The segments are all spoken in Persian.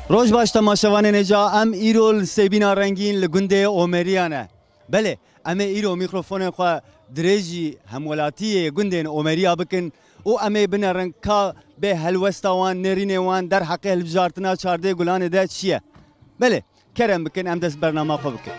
روز باش تماشاوان نجا ام ایرول سیبینا رنگین لگنده اومریانه بله ام ایرو میکروفون خو درجی همولاتی گندن اومریا بکن او ام بنرن کا به هلوستوان نرینوان در حق البجارتنا چارده گلان ده چیه بله کرم بکن ام دست برنامه خو بکن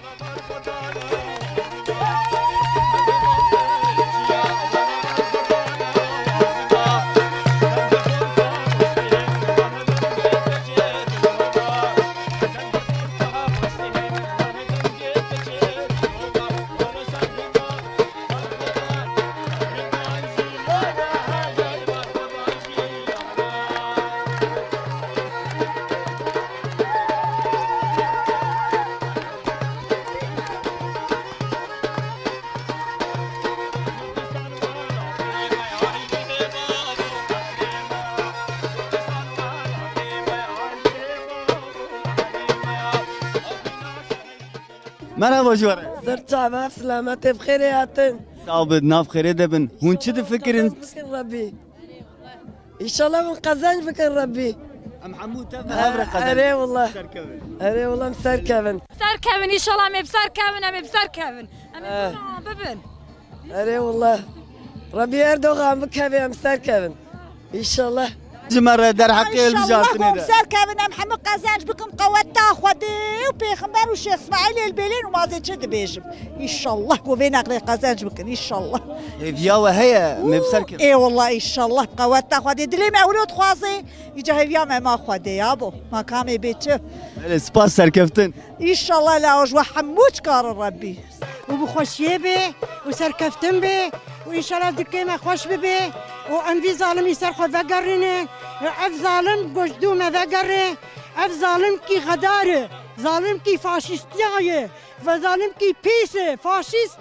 مرحبا جواره زرتعبا سلامت بخير ياتن صابد ناف خير دبن هون چه فكرن بكر ربي ان شاء الله من قزان بكر ربي ام حمود تفهم اري والله اري والله مسركبن مسركبن ان شاء الله ما بسركبن ببن اري والله ربي اردوغان بكبي مسركبن ان شاء الله جمرة در حق البجارتنا ده مسركبن ام حمود قزانج بكم قوتا خدي وبيغمبر والشيخ اسماعيل البلين وما زيد شد بيجم ان شاء الله وبين اقري قزانج بكن ان شاء الله فيا وهي مبسركب اي والله ان شاء الله قوتا خدي دلي مولود خوازي يجي فيا ما خدي يابو ما كامي بيته سباس سركفتن ان شاء الله لا وجه حمود كار ربي وبخوشيه به وسركفتن به وان شاء الله دكيمه خوش به وام في ظالم يسرخو فقرنه اف ظالم قشدو ما فقره اف ظالم كي غداره ظالم كي فاشيستيايه وظالم كي بيسه فاشيست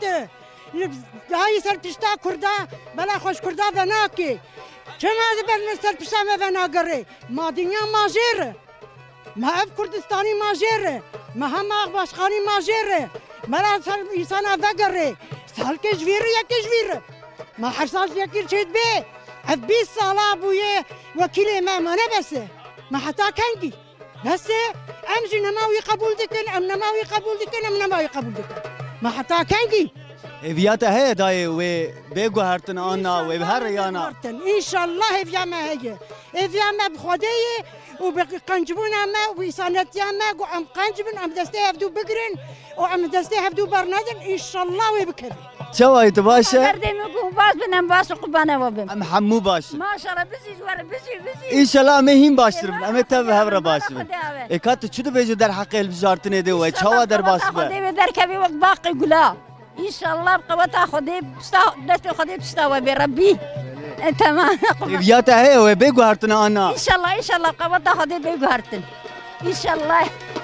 هاي سر بشتا كردا بلا خوش كردا فناكي كما بل سر بشتا ما فناقره ما دنيا ماجره ما اف كردستاني ماجره ما هم باشخاني ماجره ملا سر انسان فقره سال كجوير يا كجوير ما حرصاش يكير شيء به اف 20 ساله ابويا وكيل امام انا بس ما حتى كنجي بس امشي نماوي قبول دكن ام نماوي قبول دكن ام نماوي قبول دكن ما حتى كنجي فياتا هي داي و بيجو هرتن انا و بهر ريانا ان شاء الله فيما هي فيما بخديه وبقنجبونا ما ويسانتيا ما وام قنجبن ام دستي هفدو بقرن وام دستي هفدو برنادن ان شاء الله وبكري شواي تباشا قردي مكو باس بنم باس قبانه وبم ام حمو باش ما شاء الله بزي زور بزي ان شاء الله مهم باشتر ام تفهم باشتر اكات چود بيجو در حق البجارتنه ده و چوا در باس خدي در كبي وقت باقي قلا ان شاء الله بقوتا خدي دست خدي بستوى بربي تمام فياتا هي و بيجو هرتنا انا ان شاء الله قوتا خدي بيجو هرتن ان شاء الله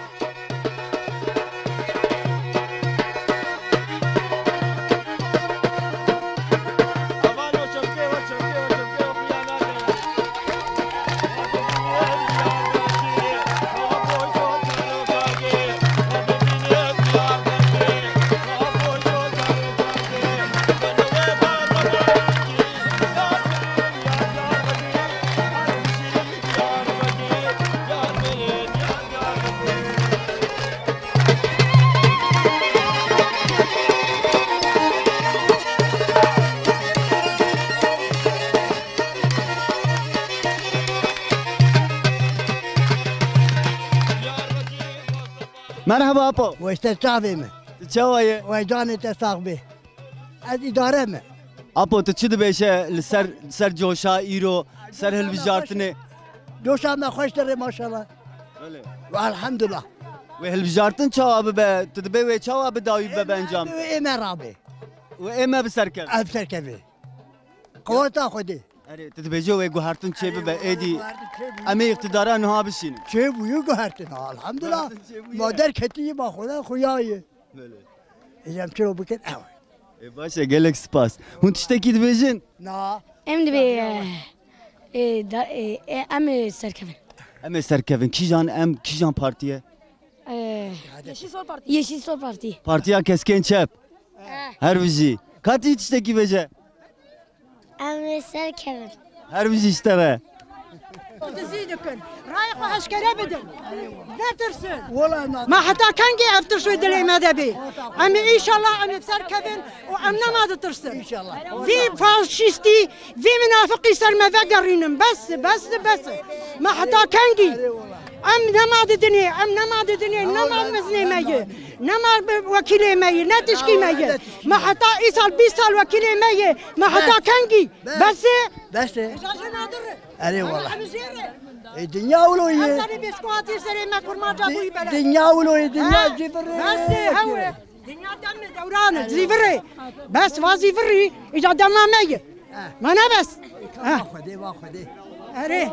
مرحبا ابو واستشعبي چواي وجاني تساقبي از اداره ما ابو تشد بيشه لسر جوشا ايرو سر هالبجارتنه جوشا ما خوش داره ما شاء الله والحمد لله و هالبجارتن چوا به تدبي و چوا بداوي به انجام اما رابي و اما بسركب ابسركبي قوتا خدي اري تدبيجو و گوهرتن چه به ايدي امي اقتدارا نها بشين چه بويو گوهرتن الحمد لله مادر كتي با خدا خوياي ايام چلو بكن او باشه گلك سپاس هون تشتكي دبيجن نا ام دبي ام سركبن ام سركبن کی جان پارتیه yeşil sol parti پارتیا کسکن چپ هر ویجی کاتی تشتكي بيجه ام سركبن هر ویجی اشتره تزيدكن رايق وحشكرة بدن لا ترسل ما حتى كان جي افترسو دلي ماذا بي أمي إن شاء الله أمي بسر كفن وأمنا ما ترسل إن شاء الله في فاشيستي في منافقي سر ما فقرينم بس ما حتى كان جي أم نماد الدنيا نماد مزني ماي نماد وكيل ماي لا تشكي ماي ما حتى إيصال بيصال وكيل ماي ما حتى كان جي بس أري والله الدنيا ولوية الدنيا ولوية الدنيا زفري بس هو الدنيا دم دوران زفري بس وزفري إذا دم ماي ما أنا بس واخدي أري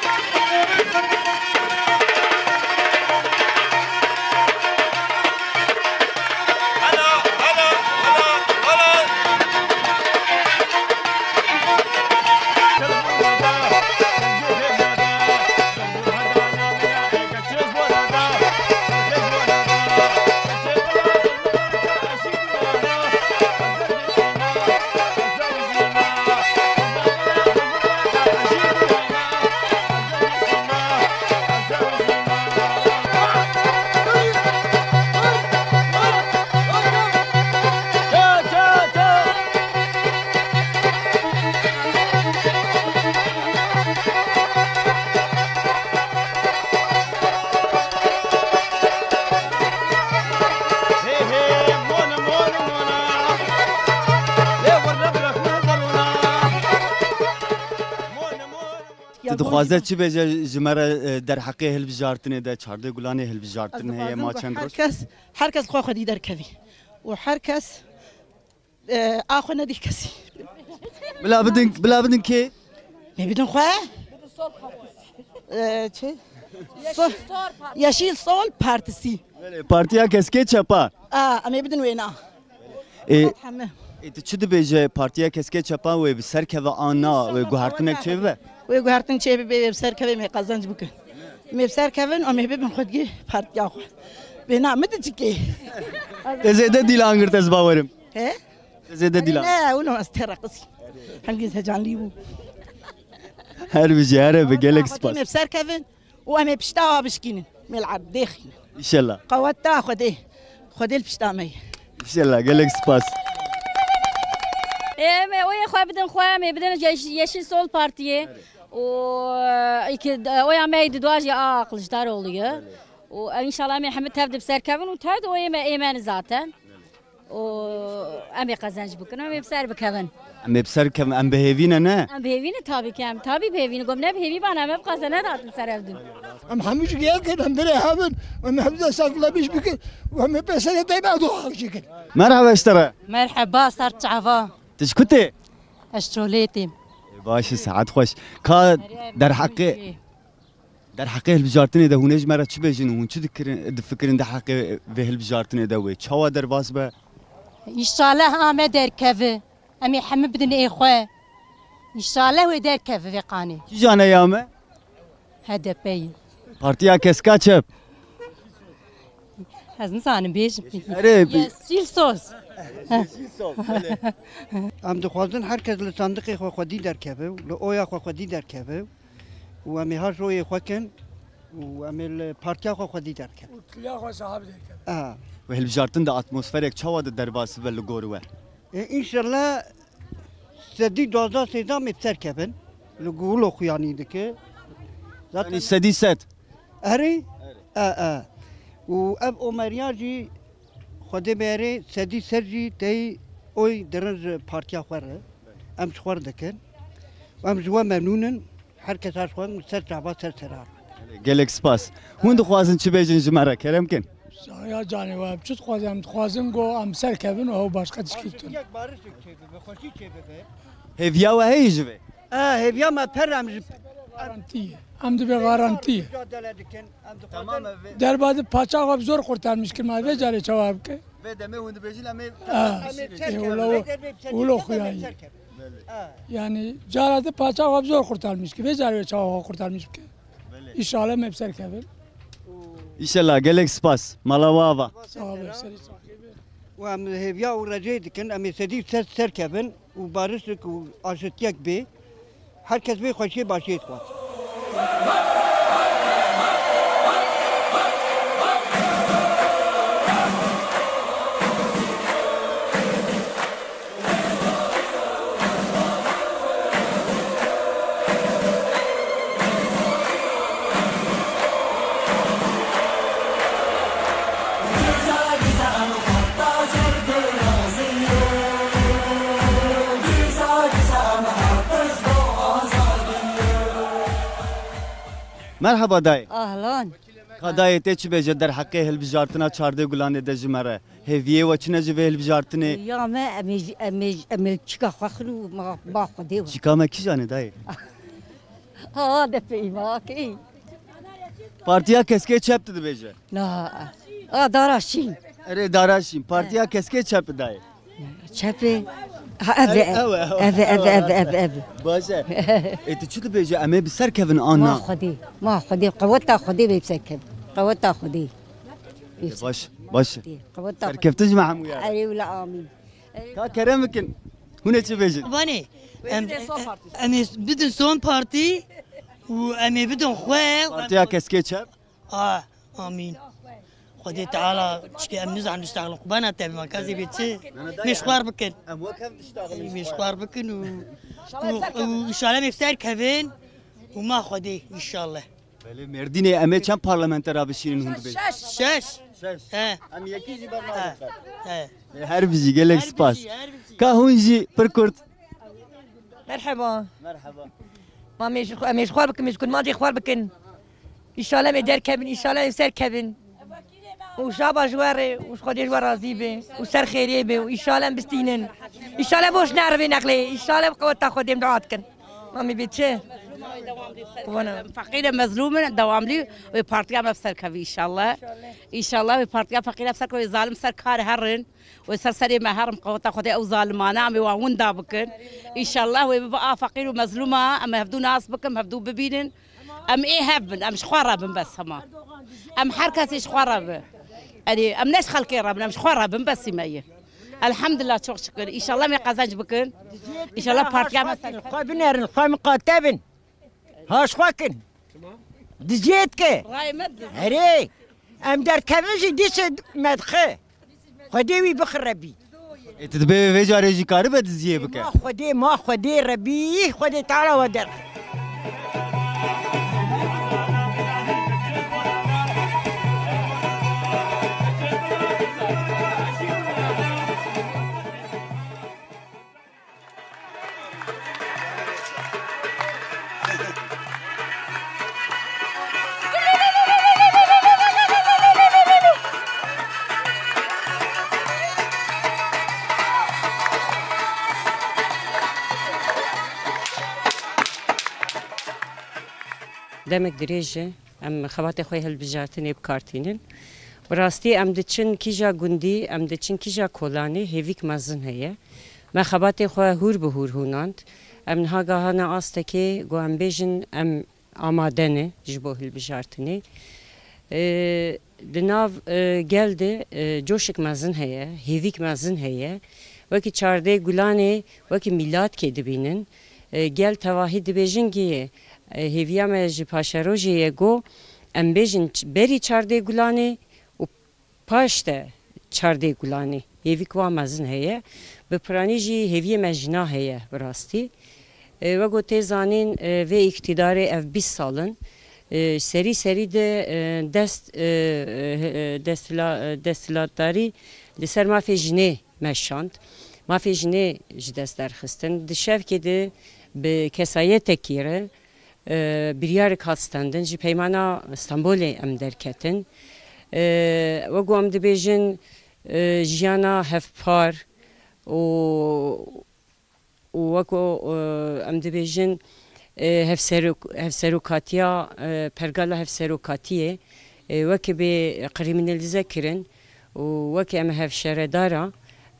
تدخوازه چی بیجه جمره در حقی هلبجارتنه ده چارده گلانه هلبجارتنه هی ما چند روز هر کس خواه خودی در کوی و هر کس آخو ندی کسی بلا بدن که میبینم خواه چه یشیل سال پارتسی پارتیا کسکه چپا اما بدن وینا تو چی بیجه پارتیا کسکه چپا و بسر که و آنا و گوهرتنه چه به و گوهرتن چه به بسر کوی می قزنج بکن می بسر کوین و می ببین خودگی پارتیا خو بینا مده چیکی تزیده دیل آنگرت از باورم he تزیده دیل نه اونو از ترقصی هنگیز هجان لیبو هر بیجه هر بگلک سپاس می بسر کوین و امی پشتا بشکینن میلعب دیخین انشالله قوت تا خوده الپشتا می انشالله گلک سپاس ويا خويا بدنا خويا ما بدنا يشيل سول بارتيه ويا ما يدواجي عقل جدار oluyor وان شاء الله محمد تبدا بسركبن وتاد ويا ما ايمان ذاتا وامي قزنج بكن امي بسر بكبن امي بسر كم ام بهيفينا نه ام بهيفينا تابي كم تابي بهيفينا قم نه بهيفي بنا ما بقزنه ذات سرفدن ام حمش جيال كده ام بري هابن ام حمد ساقلا بيش بكن وام بسنه دايما ادو شكل مرحبا اشترى مرحبا صارت عفا تشكتي اشتوليتي باش ساعات خوش كا در حقي هالبجارتني ده هونج مرة شو بيجين هون شو تفكرين ده حقي في هالبجارتني ده وين شو در باس به ان شاء الله ام در كفي امي حمد بدني اخوه ان شاء الله ودر كفي في قاني كي جانا يامه هذا بي بارتيا كسكا تشب هذا نسان بيش يسيل صوص ام دخوازن هر کس لصندوق خو خودی در کبه و اویا خو خودی در کبه و امی هر روی خوکن و امی پارتیا خو خودی در کبه كلها خو صاحب ذيك وهالبجارتن ده اتموسفيرك شو در باس بل جوروه ان شاء الله سدی 2013 می بسر کبن لگولو خویانی دکه يعني سدي ست اري و اب عمریا جی خودی بره سدی سرجی تی اوی درنج پارتیا خوره ام شخور دکن و ام جوا ممنونن هر کس هر خوان سر جواب سر سرار جالك سباس هون دخوازن شو بيجين جمرة كلام كن يا جاني واب شو تخوازن جو ام سر كيفن وهو باشقه تشكيلتون هيفيا وهي جوي هيفيا ما برام غارانتيه ام دبي غارانتيه تمام در بعد پاچا غاب زور قرتالmış ki ma ve jare cevap ke ve deme hund bejil ame ولو خوياي يعني جارات پاچا غاب زور قرتالmış ki ve jare cevap قرتالmış ki inşallah mebser kevin inşallah gelek spas malavava sağ ol seri و ام هيفيا ورجي دكن ام سدي سر كبن و بارش و اشتياك بي هر کس بي خوشي باشيت خو مرحبا دای اهلا خدای ته چی بجه در حق هلبجارتنا چارده گلانه د جمره هویه و چنه جه هلبجارتنه یا ما امیل چیکا خخلو ما خودیو چیکا ما کی جانه دای ها دفعی ما کی پارتیا کسکه چپ ده بجه نه داراشین اره داراشین پارتیا کسکه چپ دای چپه اه باشه ایت چی ده بجه امه بسر کفن آنا ما خودی قوتا خودی بسر کف قوتا خودی باش سر کفتش معمو یا ای ولا آمین کا کرمکن هونه چی بجه بانی امی بدون سون پارتی و امی بدون خواه پارتیا کسکه چپ آمین خدي تعالى تشكي امنز عم نشتغل قبانا تبي ما كازي بيتشي مشوار بكن مشوار بكن وان شاء الله مفتار كفين وما خدي ان شاء الله بله مردینه امه چند پارلمانتر بشینین هند بی شش ام یکی جی برنامه هر بیزی گلک سپاس که هونجی پرکرد مرحبا ما مش خوار بكن مش كل ماضي خوار بكن ان شاء الله مدار كابن ان شاء الله يسار كابن وشابا جواري وش خدي جوار راضي به وسر خيري به وان شاء الله بستينن ان شاء الله بوش نعرف نقلي ان شاء الله بقوة تاخذ دعاتكن مامي بيتشي وانا فقيرة مظلومة دوام لي وبارتيا بفسر كفي ان شاء الله ان شاء الله وبارتيا فقيرة بفسر كوي ظالم سر كار هرن وسر سري ما هرم قوة تاخذ او ظالمانة عم يواون دابكن ان شاء الله ويبقى فقير ومظلومة اما هفدو ناس بكم هفدو ببينن ام ايه هبن ام شخرابن بس هما ام حركة شخرابن يعني ام ناس خلقي ربنا مش خرابن بس مايه الحمد لله شكر ان شاء الله ما قزنج بكن ان شاء الله بارتيا مثلا قابنر القام قاتبن هاش خواكن دجيتك راي مد هري ام دار كمجي ديش مدخه خديوي بخربي تدبي في جاري كاري بدزيه بك ما خدي ربي خدي تعالى ودر دمك دريجة أم خواتي خوي هالبجارتني بكارتينن براستي أم دتشن كيجا جندي أم دتشن كيجا كولاني هيفيك مازن هي ما خواتي خوي هور بهور هوناند أم نهاجا هنا أستكي جو أم بيجن أم آمادنه جبوه هالبجارتني دناف geldi جوشك مازن هي هيفيك مازن هي وكي چارده گلانه وكي ميلاد كي دبينن gel تواهي دبيجن گيه هیویا مج پاشروجی گو ام بیجن بری چارده گلانه و پاشته چارده گلانه هیوی کوا مزن هیه به پرانی جی هیوی مجنا هیه براستی و گو تزانین و اقتدار اف 20 سالن سری ده دستلاتاری لسر مافی جنه مشاند مافی جنه جدست درخستن دشف که ده به کسایت تکیره بريار كاستندن جي بيمانا اسطنبول ام دركتن وگو ام دبيجن جيانا هفبار وگو ام دبيجن هفسروكاتيا پرگالا هفسروكاتيه وكي بقريمناليزه كرن وكي ام هفشردارا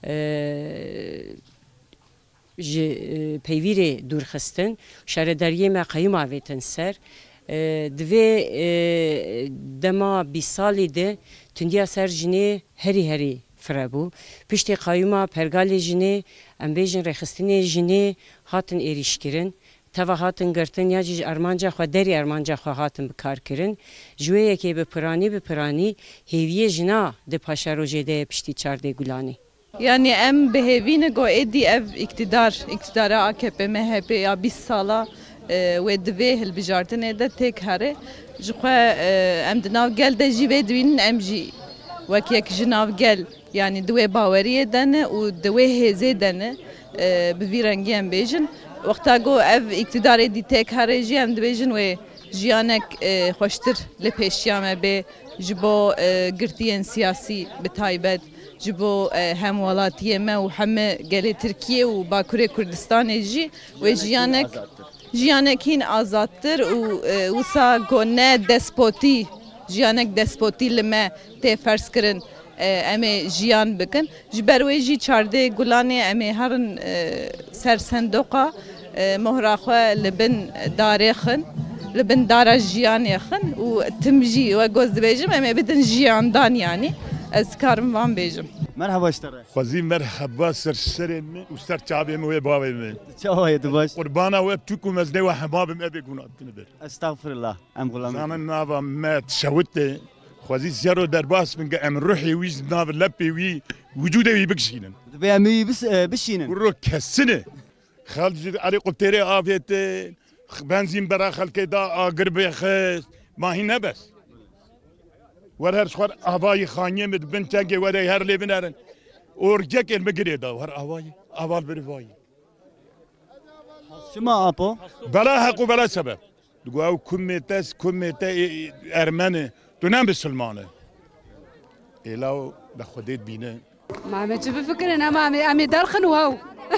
پیویر دور خستن شهرداری ما قیم آویتن سر دوی دما 20 سالی ده تندیا سر جنه هری فرابو پشت قایما پرگال جنه ام بیجن رخستنی جنه هاتن ایریش کرن توا هاتن گرتن یا جیج ارمانجا خو دری ارمانجا خو هاتن بکار کرن جویه که به پرانی هیویه جنا ده پاشا روژه ده پشتی چارده گلانی Yani em behevîne go êdî ev iktidara AKP MHP ya 20 sala wê divê hilbijartinê de têk here ji xwe em di nav gel de jî vê dibînin em jî wek yek ji nav gel yani di wê baweriyê de ne û di wê hêzê de ne bi vî rengî em bêjin wexta got ev iktidarê dî têk here jî em dibêjin wê jiyanek xweştir li pêşiya me bê ji bo girtiyên siyasî bi taybet ji bo hemwelatiyê me û heme gelê Tirkiye û Bakurê Kurdistanê jî wê jiyanek hîn azadtir û wisa got ne despotî jiyanek despotî li me tê ferz kirin em ê jiyan bikin ji ber wê jî çardê gulanê em ê herin ser sendoqa mohra xwe li bin darê xin li bin dara jiyanê xin û tim jî we goz dibêjim em ê bidin jiyandan yani ez karim van bêjim. Merhaba اشترى. خوزی مرحبا سر سرم و سر چابم و بابم. چاوید باش. قربانا و بتوکو مزنه و حبابم ابی گونات نبر. استغفر الله. ام غلام. زمان نابا مات شوته. خوزی زیرو در باس من ام روحي ويز ناب لبي وي وجوده وي بكشينن. بيعمي بس بشينن. ورو كسنه. خالد علي قلتري عافيت بنزين برا خلك دا قرب خس ما هنا بس. ورهر شخور آوای خانیه مد بنتگه وره هر لیبنارن اورجک المگری دا ور آوال بروایی شما آپو بلا حق و بلا سبب دو او کمیته ارمنه تو نم بسلمانه ایلاو لخودت بینه ما عملتش بفكرنا ما عمي درخن وهو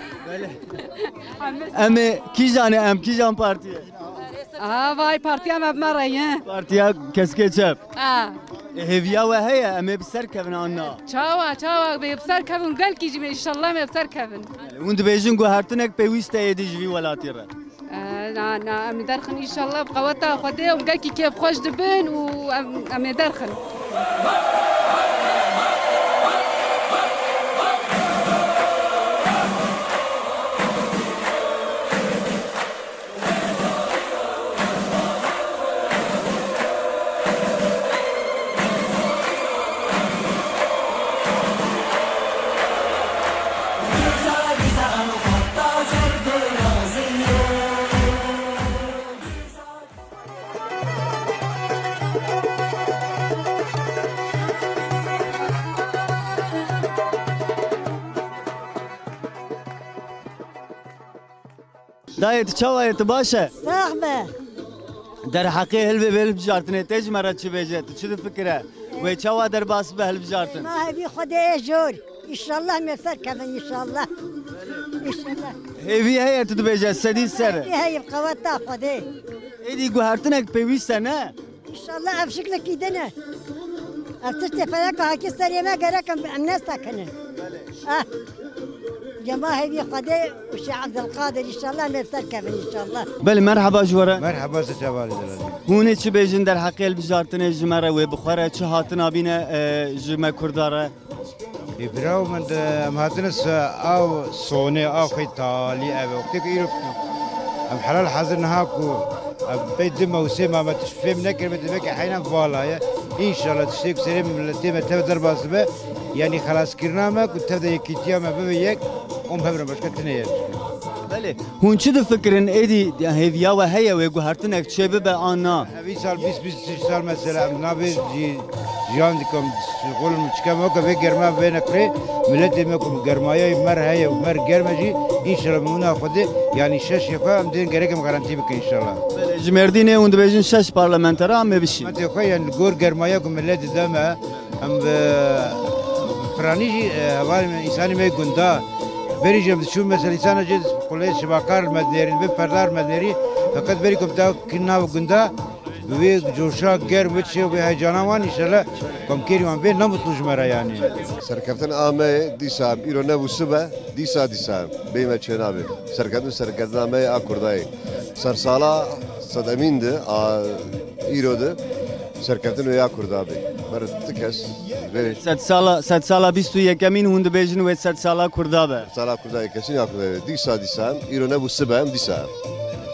امي کی جان پارتیه vay partiya me bmereye. Partiya keske çep. Ha. Hevya ve heye eme biser kevin anna. Çawa be biser kevin gel ki jime inşallah me biser kevin. Und bejin go hartinek pewiste yedi jvi welatire. na em derxin inşallah bqawata xwedê û gelkî kêf xweş dibin û em ê derxin. دایت چاوایت باشه صاحبه در حقی هلبه هلب جارتنه تیج مرد چی بیجه تو چی فکره و چاوا در باس به هلب جارتن ما هبی خدای جور انشالله میسر کردن انشالله هیوی هیت تو بیجه سدی سر هی قوت خدای ایدی گوهرتنک پیوسته نه انشالله افشکل کیدنه ارتش تفرق هاکی سریمه گرکم امنه سکنه جماعة هذه خدي وشي عبد القادر إن شاء الله نفسر كيف إن شاء الله. بله مرحبا جوارا. مرحبا سجوالي دلالي. هوني چه بیجن در حقیقت بجارتنه جمره و بخوره چه هاتنا بینه جمع کرداره. إبراو من مهاتنس أو صوني أو خيطالي أو وقتك إيروب أم حلال حاضر نهاكو بيت دم وسيم ما تشفي من نكر متبكي حينا فوالا إن شاء الله تشتيك سريم من التيمة تبدر باسبه يعني خلاص كرنامك وتبدأ يكتيا ما بيجيك هم باشکه تنیه. بله. هون چه فکرن ایدی هیویا و هیا و گوهرتنک چه به آنها؟ 20 سال 20 سال مثلا نابی جیان دیکم شغل مشکم و که گرما بینکری ملتی میکم گرمایی مر هیا و مر گرمجی ان شاء الله منا خودی یعنی شش یکا هم دین گرگم گارانتی بکن ان شاء الله. بله. جمردینه اون دبیجن شش پارلمانترا هم بشی. من تخوی یعنی گور گرمایی که ملتی دامه هم فرانیجی ولی انسانی می گنده بريجم شو مثلا إنسان جد كلية شباكار المدنيري بفردار مدنيري فقط بريكم تاو كنا وجندا بوي جوشا غير وتشي وبهاي جانوان إن شاء الله كم كيري وان بين نمط نجمرة يعني. سركفتن آمه ديسام إيرونه وسبة ديسام بيمة شنابه سركفتن آمه أكرداي سرسالا صدامين ده إيروده سرکفتن ویا کردابی برای تکس. 100 سالا 21 کمین هند بیشتر و 100 سالا کردابه. سالا کردابی کسی نکردابی. دیسام ایرونه بوسه بهم دیسام.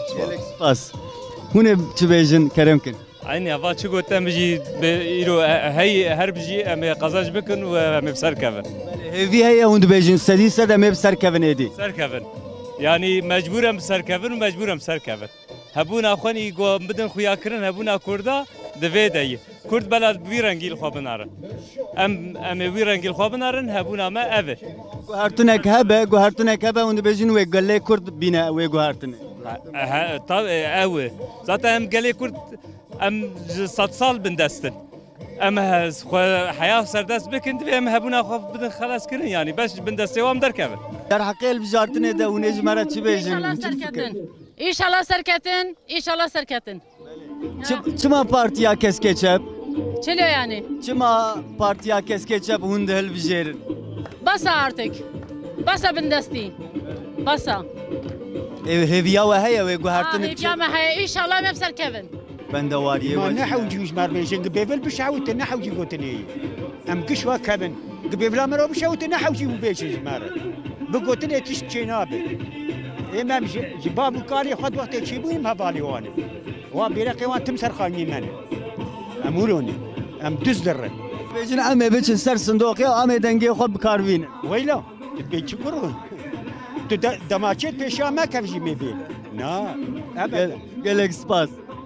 سپاس هونه چه بیجن کرم کن عيني هذا شو قلت أمجي بيرو هي هربجي أم قزاج بكن وأم بسر كفن. هذه هي هون بيجن سديسة أم بسر كفن هدي. سر كفن. يعني مجبورم بسر كفن ومجبورم بسر كفن. هبونا أخواني يقو بدن خويا كرن هبونا كردا دفيداي. كرد بلد بيرنجيل خوابنارن. أم بيرنجيل خوابنارن هبونا ما أبى. جوهرتنك هبة هون بيجن ويقلي كرد بينا ويجوهرتنك. طب أوه. ذات أم قلي كرد ام 100 سال بندستن ام حياه سردست بكن دبي ام هبونا خو بدن خلاص كرن يعني باش بندستي وام دركبن در حقيقه بجارتنه ده ونج مره چه بيجن ان شاء الله سركتن ان شاء الله سركتن چما پارتیا کس keçep çelo yani çما پارتیا کس keçep hund hel bjerin basa artık basa bindesti basa هيفيا وهي ويغهرتن هيفيا ما هي ان شاء الله ما بسركبن بندواريه ما نحوجي وش مار بيشن قبيفل بشعوت نحوجي قوتني ام كشوا كبن قبيفلا مرو بشعوت نحوجي وبيشن مار بقوتني تش جنابه امام جباب الكاري خد وقت تشيبوني ما بالي وانا وبيرقي وان تمسر خاني من امولوني ام تزدر بيجن عمي بيجن سر صندوق يا عمي دنگي خد بكارفين ويلا بيشكرون دماچت پیشا ما کفجی میبین نه ابدا گلک سپاس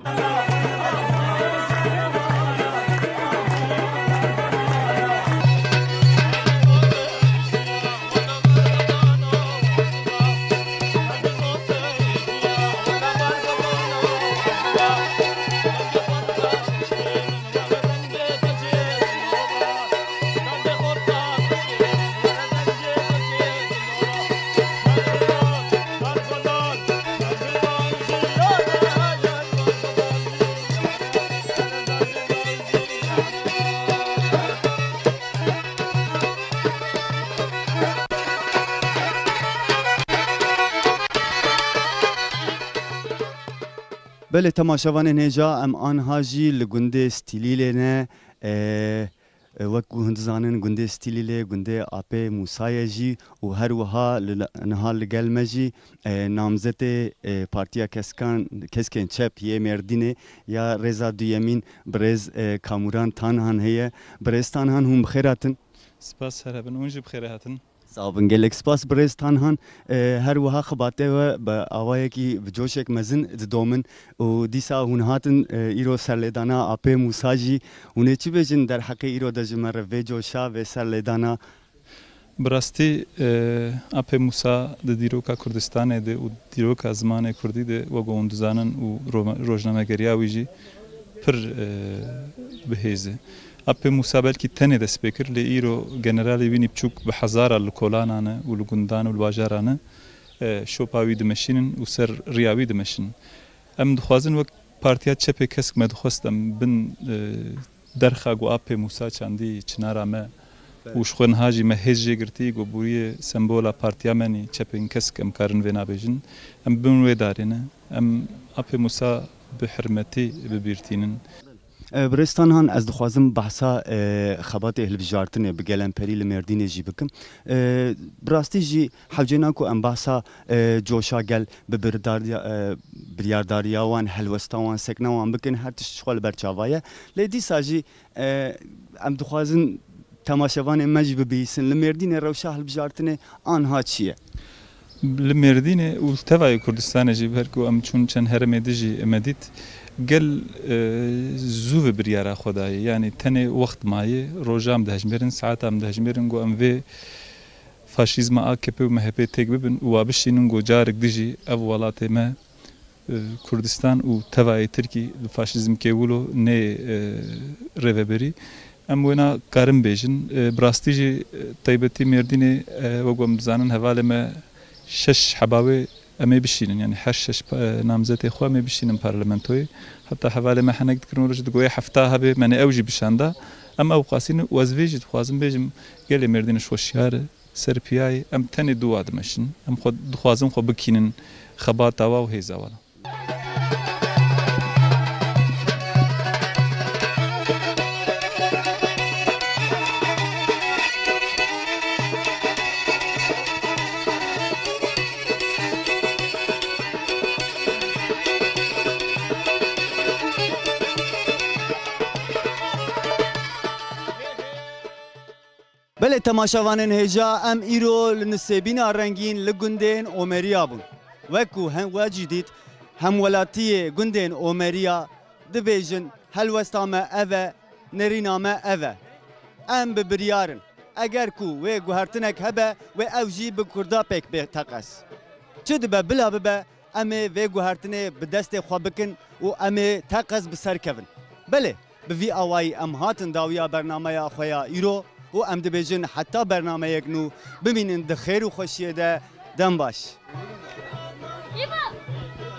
بله تماشاوان نجا ام آنها جی لگنده ستیلیله نه وکو هندزانن گنده ستیلیله گنده آپه موسای جی و هر وها نها لگل مجی نامزت پارتیا کسکن چپ یه مردینه یا رضا دویمین برز کاموران تانهان هیه برز تانهان هم بخیراتن سپاس هربن اونجا بخیراتن صابن گلک سپاس برز تانهان هر وها خباته و با آوایی کی بجوشک مزن دومن و دیسا هنهاتن ایرو سرلدانا آپه موساجی اونه چی بجن در حق ایرو دجمر و جوشا و سرلدانا براستی آپه موسا د دیروکا کردستان ده و دیروکا زمان کردی ده و گوندزانن و روزنامه گریاویجی پر بهیزه أبي موسى بلكي تاني ده سبيكر لإيرو جنرالي ويني بتشوك بحزارة الكولانانا والجندان والباجارانا شو باوي دمشينن وسر رياوي دمشين أم دخوازن وقت بارتيات شبه كسك ما دخوستم بن درخا جو أبي موسى چاندي چنارا ما وشخون هاجي ما هجي قرتي جو بوريه سمبولا بارتيا مني شبه كسك أم كارن فينا بيجن أم بنوي دارينا أم أبي موسى بحرمتي ببيرتينن برستان هان از دخوازم بحثا خبات اهل بجارتنه بگلن پری لمردین جی بکم براستی جی حوجنا کو ام بحثا جوشا گل بریارداریا وان هلوستا وان سکنا وان بکن هر تشخال برچاوایه لیدی ساجی ام دخوازن تماشاوان مجی ببیسن لمردین روشا هل بجارتنه آنها چیه؟ لمردین والتوای کردستان جی برکو ام چون چن هرم دجی امدیت قال زوف بريارة خداي يعني تاني وقت معي روجام دهجمرن ساعات عم دهجمرن جو ام في فاشيزم AKP ومهبي تكببن وابشينن جو جارك ديجي أولات ما كردستان وتبعي تركي الفاشيزم كيولو ني ريفبري ام وينا كارم بيجن براستيجي طيبتي مرديني وقوم بزانن هوالي ما شش حباوي أمي بشينن يعني حشش نامزتي إخوة أمي بشينن برلمانتوي حتى حوالي ما حنا كنا رجد قوي حفتها به من أوجي بشاندا أما أوقاسين وازفيج خوازم بيجم قال مردين شو الشهر سربياي أم تاني دواد مشين أم خد خوازم خو بكينن خبات توا وهيزا ولا بله تماشاوانên hêja em îro li nisêbîna rengîn li gundên Omeriya bûn. Wekû we cî dît hemwelatiyê gundên Omeriya dibêjin helwesta me ev e, nerîna me ev e. Em bi biryarin. Eger ku wê guhertinek hebe wê ew jî bi Kurda pêk bê teqes. Çi dibe bila bibe em ê vê guhertinê bi destê xwe bikin û em ê teqes bi ser kevin. Belê bi vî awayî em hatin dawiya bernameya xwe ya îro û em dibêjin heta bernameyek nû bimînin di xêr û xweşiyê de dem baş.